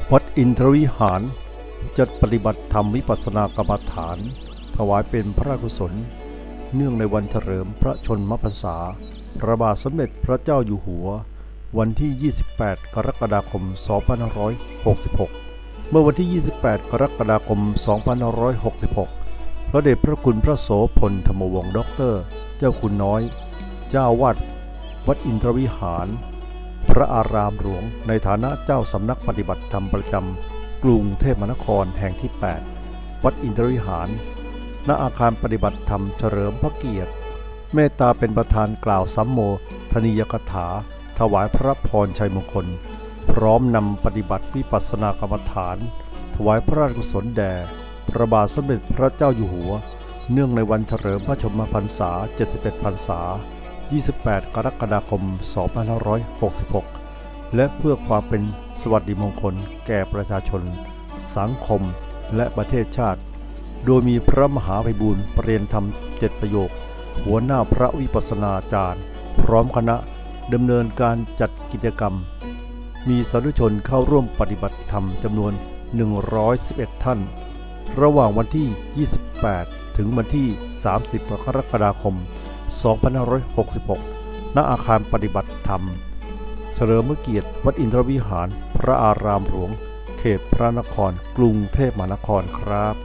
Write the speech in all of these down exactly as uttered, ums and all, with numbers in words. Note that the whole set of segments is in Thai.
วัดอินทรวิหารจัดปฏิบัติธรรมวิปัสสนากรรมฐานถวายเป็นพระราชกุศลเนื่องในวันเฉลิมพระชนมพรรษาพระบาทสมเด็จพระเจ้าอยู่หัววันที่ยี่สิบแปดกรกฎาคมสองพันห้าร้อยหกสิบหกเมื่อวันที่ยี่สิบแปดกรกฎาคมสองพันห้าร้อยหกสิบหกพระเดชพระคุณพระโสพลธรรมวงศ์ด็อกเตอร์เจ้าคุณน้อยเจ้าวาดวัดอินทรวิหารพระอารามหลวงในฐานะเจ้าสำนักปฏิบัติธรรมประจำกรุงเทพมหานครแห่งที่แปดวัดอินทรวิหารณอาคารปฏิบัติธรรมเฉลิมพระเกียรติเมตตาเป็นประธานกล่าวสัมโมทนียกถาถวายพระพรชัยมงคลพร้อมนำปฏิบัติวิปัสสนากรรมฐานถวายพระราชกุศลแด่พระบาทสมเด็จพระเจ้าอยู่หัวเนื่องในวันเฉลิมพระชนมพรรษาเจ็ดสิบเอ็ดพรรษายี่สิบแปดกรกฎาคมสองพันห้าร้อยหกสิบหกและเพื่อความเป็นสวัสดิมงคลแก่ประชาชนสังคมและประเทศชาติโดยมีพระมหาไพบูลย์ประเรียนธรรมเจ็ดประโยคหัวหน้าพระวิปัสสนาจารย์พร้อมคณะดำเนินการจัดกิจกรรมมีสาธุชนเข้าร่วมปฏิบัติธรรมจำนวนหนึ่งร้อยสิบเอ็ดท่านระหว่างวันที่ยี่สิบแปดถึงวันที่สามสิบกรกฎาคมสองพันห้าร้อยหกสิบหกณอาคารปฏิบัติธรรมเฉลิมพระเกียรติวัดอินทรวิหารพระอารามหลวงเขตพระนครกรุงเทพมหานครครับ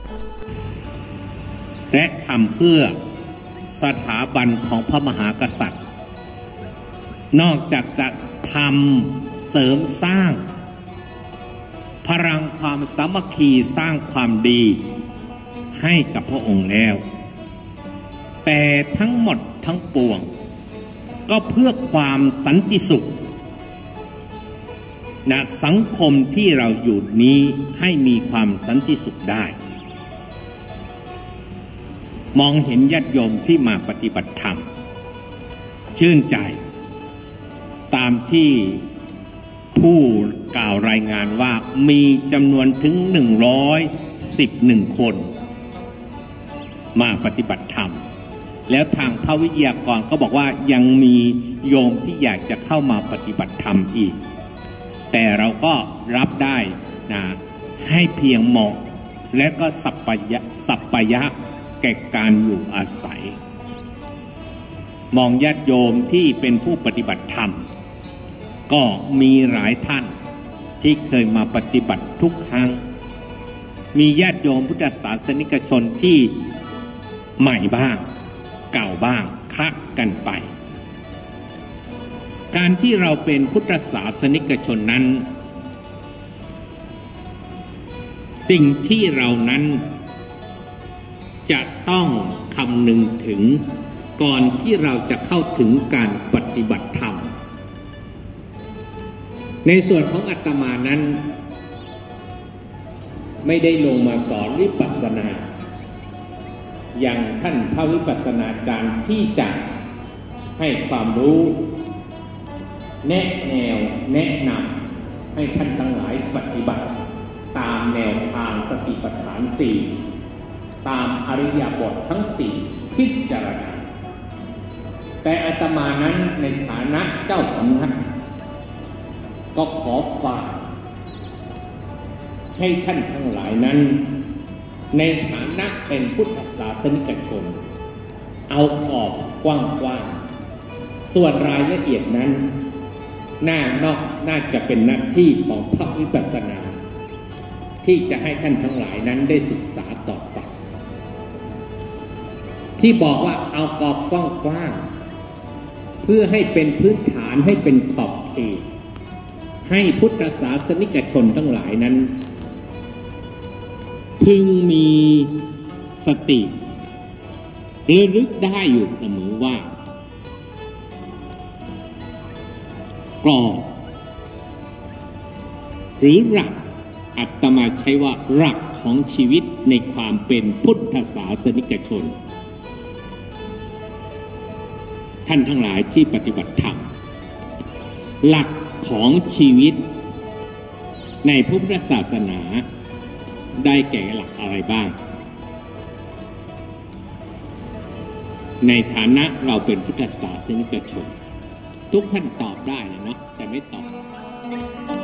และทำเพื่อสถาบันของพระมหากษัตริย์นอกจากจะทำเสริมสร้างพลังความสามัคคีสร้างความดีให้กับพระองค์แล้วแต่ทั้งหมดทั้งปวงก็เพื่อความสันติสุขณสังคมที่เราอยู่นี้ให้มีความสันติสุขได้มองเห็นญาติโยมที่มาปฏิบัติธรรมชื่นใจตามที่ผู้กล่าวรายงานว่ามีจำนวนถึงหนึ่งร้อยสิบเอ็ดคนมาปฏิบัติธรรมแล้วทางพระวิทยากรก็บอกว่ายังมีโยมที่อยากจะเข้ามาปฏิบัติธรรมอีกแต่เราก็รับได้นะให้เพียงเหมาะและก็สัปปายะสัปปายะแก่การอยู่อาศัยมองญาติโยมที่เป็นผู้ปฏิบัติธรรมก็มีหลายท่านที่เคยมาปฏิบัติทุกครั้งมีญาติโยมพุทธศาสนิกชนที่ใหม่บ้างเก่าบ้างคักกันไปการที่เราเป็นพุทธศาสนิกชนนั้นสิ่งที่เรานั้นจะต้องคำนึงถึงก่อนที่เราจะเข้าถึงการปฏิบัติธรรมในส่วนของอาตมานั้นไม่ได้ลงมาสอนวิปัสสนาอย่างท่านพระวิปัสสนาจารย์ที่จะให้ความรู้แนะแนวแนะนำให้ท่านทั้งหลายปฏิบัติตามแนวทางสติปัฏฐานสี่ตามอริยบททั้งสี่พิจารณาแต่อาตมานั้นในฐานะเจ้าสำนักก็ขอฝากให้ท่านทั้งหลายนั้นในฐานะเป็นพุทธศาสนิกชนเอาออกกว้างๆส่วนรายละเอียดนั้นน่านอกน่าจะเป็นหน้าที่ของพระวิปัสสนาที่จะให้ท่านทั้งหลายนั้นได้ศึกษาต่อไปที่บอกว่าเอากรอบกว้างๆเพื่อให้เป็นพื้นฐานให้เป็นขอบเขตให้พุทธศาสนิกชนทั้งหลายนั้นพึงมีสติระลึกได้อยู่เสมอว่ากรอบหรือหลักอาตมาใช้ว่าหลักของชีวิตในความเป็นพุทธศาสนิกชนท่านทั้งหลายที่ปฏิบัติธรรมหลักของชีวิตในพุทธศาสนาได้แก่หลักอะไรบ้างในฐานะเราเป็นพุทธศาสนิกชนทุกท่านตอบได้นะเนาะแต่ไม่ตอบ